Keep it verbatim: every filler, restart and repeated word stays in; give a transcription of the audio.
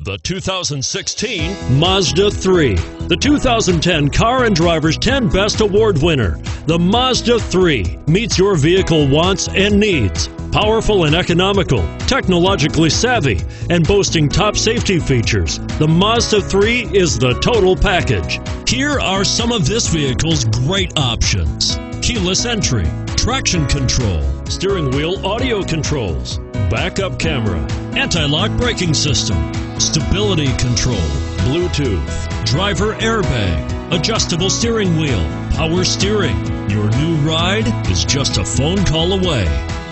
The two thousand sixteen Mazda three. The two thousand ten Car and Driver's ten Best Award winner. The Mazda three meets your vehicle wants and needs. Powerful and economical, technologically savvy, and boasting top safety features, the Mazda three is the total package. Here are some of this vehicle's great options: keyless entry, traction control, steering wheel audio controls, backup camera, anti-lock braking system, stability control, Bluetooth, driver airbag, adjustable steering wheel, power steering. Your new ride is just a phone call away.